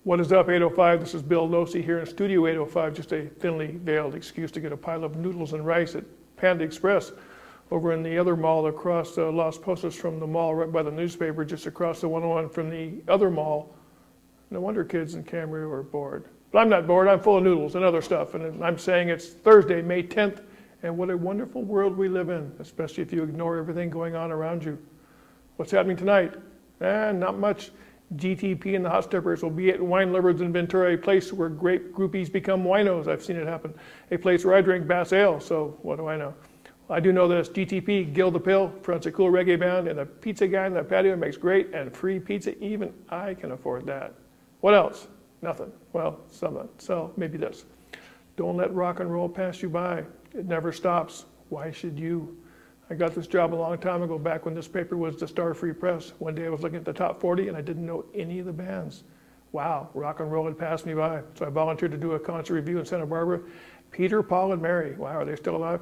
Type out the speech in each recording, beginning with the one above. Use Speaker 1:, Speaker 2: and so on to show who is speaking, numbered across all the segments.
Speaker 1: What is up, 805? This is Bill Losey here in Studio 805, just a thinly veiled excuse to get a pile of noodles and rice at Panda Express over in the other mall across Las Posas from the mall right by the newspaper, just across the 101 from the other mall. No wonder kids in Camarillo are bored. But I'm not bored, I'm full of noodles and other stuff. And I'm saying it's Thursday, May 10th, and what a wonderful world we live in, especially if you ignore everything going on around you. What's happening tonight? Not much. GTP and the Hot Steppers will be at Wine Lovers in Ventura, a place where grape groupies become winos. I've seen it happen. A place where I drink Bass Ale, so what do I know? I do know this. GTP, Gil the Pill, fronts a cool reggae band, and the pizza guy in the patio makes great and free pizza. Even I can afford that. What else? Nothing. Well, something. So maybe this. Don't let rock and roll pass you by. It never stops. Why should you? I got this job a long time ago, back when this paper was the Star Free Press. One day I was looking at the top 40 and I didn't know any of the bands. Wow, rock and roll had passed me by. So I volunteered to do a concert review in Santa Barbara. Peter, Paul, and Mary. Wow, are they still alive?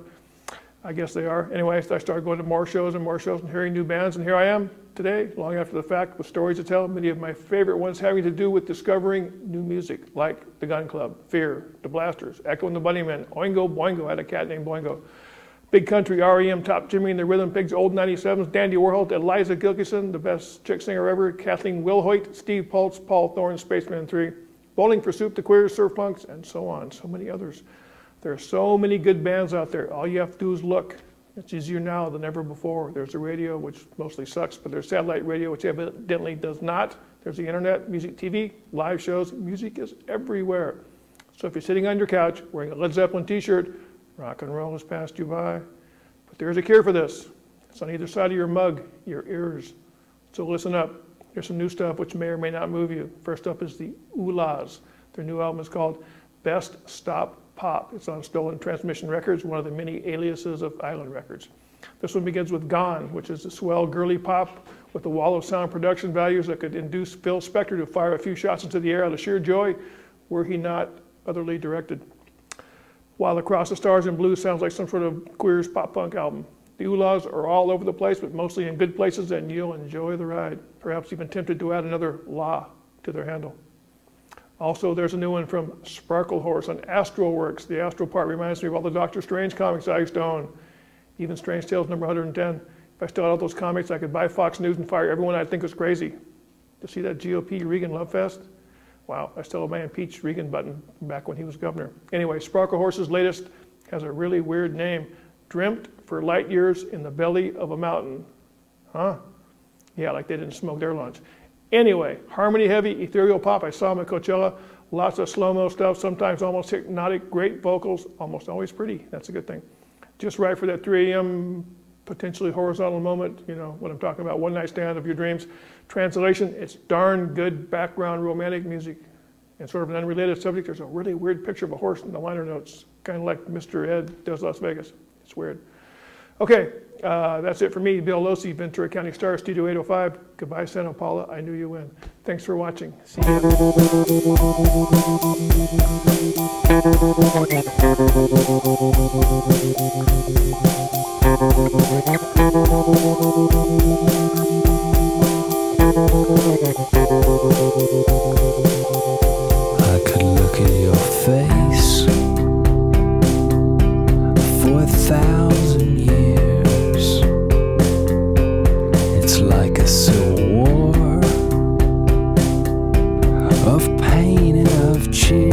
Speaker 1: I guess they are. Anyway, I started going to more shows and hearing new bands, and here I am today, long after the fact, with stories to tell, many of my favorite ones having to do with discovering new music, like The Gun Club, Fear, The Blasters, Echo and the Bunnymen, Oingo Boingo, I had a cat named Boingo, Big Country, REM, Top Jimmy and the Rhythm Pigs, Old 97s, Dandy Warhol, Eliza Gilkyson, the best chick singer ever, Kathleen Wilhoit, Steve Pulse, Paul Thorne, Spaceman 3, Bowling for Soup, The Queers, Surf Punks, and so on, so many others. There are so many good bands out there. All you have to do is look. It's easier now than ever before. There's the radio, which mostly sucks, but there's satellite radio, which evidently does not. There's the internet, music, TV, live shows. Music is everywhere. So if you're sitting on your couch wearing a Led Zeppelin t-shirt, rock and roll has passed you by. But there's a cure for this. It's on either side of your mug, your ears. So listen up. Here's some new stuff which may or may not move you. First up is the Oohlas. Their new album is called Best Stop Pop. It's on Stolen Transmission Records, one of the many aliases of Island Records. This one begins with Gone, which is a swell girly pop with a wall of sound production values that could induce Phil Spector to fire a few shots into the air out of sheer joy were he not otherly directed. While Across the Stars in Blue sounds like some sort of Queers pop punk album. The Oohlas are all over the place, but mostly in good places, and you'll enjoy the ride. Perhaps even tempted to add another La to their handle. Also, there's a new one from Sparklehorse on Astral Works. The Astral part reminds me of all the Doctor Strange comics I used to own. Even Strange Tales number 110. If I still had all those comics, I could buy Fox News and fire everyone I'd think was crazy. To see that GOP Reagan love fest? Wow, I still have my impeach Reagan button from back when he was governor. Anyway, Sparklehorse's latest has a really weird name. Dreamt for light years in the belly of a mountain. Huh? Yeah, like they didn't smoke their lunch. Anyway, harmony heavy, ethereal pop. I saw them at Coachella. Lots of slow-mo stuff, sometimes almost hypnotic, great vocals, almost always pretty. That's a good thing. Just right for that 3 a.m. potentially horizontal moment, you know what I'm talking about, one night stand of your dreams. Translation, it's darn good background romantic music. And sort of an unrelated subject, there's a really weird picture of a horse in the liner notes, kind of like Mr. Ed does Las Vegas. It's weird. Okay, that's it for me, Bill Losey, Ventura County Star, Studio 805. Goodbye, Santa Paula. I knew you win. Thanks for watching. See you.
Speaker 2: I could look at your face for 1,000 years. It's like a civil war of pain and of cheer.